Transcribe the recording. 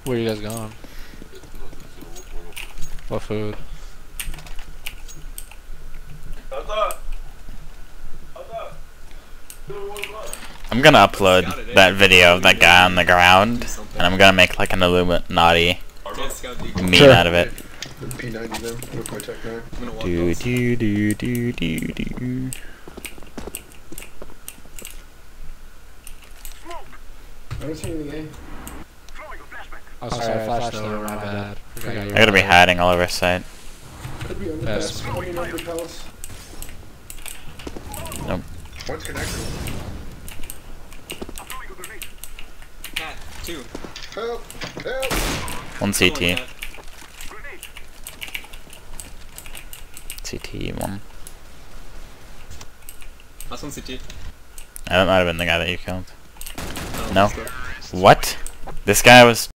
Where you guys going? What food? I'm gonna upload that video of that guy on the ground, and I'm gonna make like an Illuminati meme out of it. Do do do do do do. Oh, sorry, flash though, my bad. I gotta be hiding all over site. Yes. Nope. One's connected. Cat, 2. Help! Help! One CT. CT one. Last one CT. That might have been the guy that you killed. Oh, No. let's go. What? This guy was